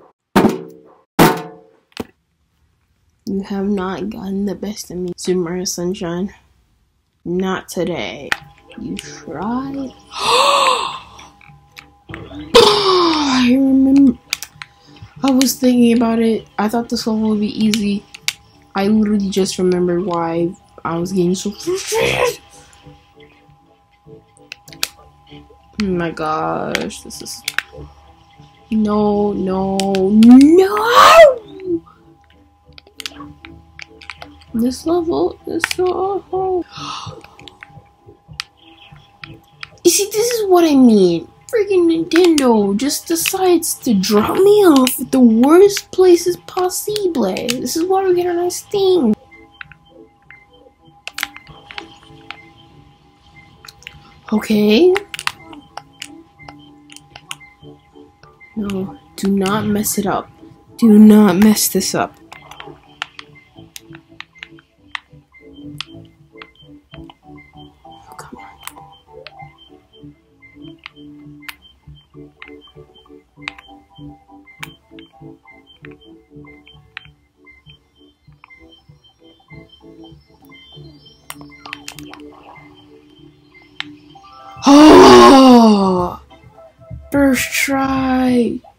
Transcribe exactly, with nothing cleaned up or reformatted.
You have not gotten the best of me, Super Mario Sunshine. Not today. You tried. I remember. I was thinking about it. I thought this level would be easy. I literally just remembered why I was getting so frustrated. Oh my gosh, this is. No, no, no! This level is so hard. You see, this is what I mean. Freaking Nintendo just decides to drop me off at the worst places possible. This is why we get a nice thing. Okay. No, do not mess it up. Do not mess this up. Come on. Oh! First try!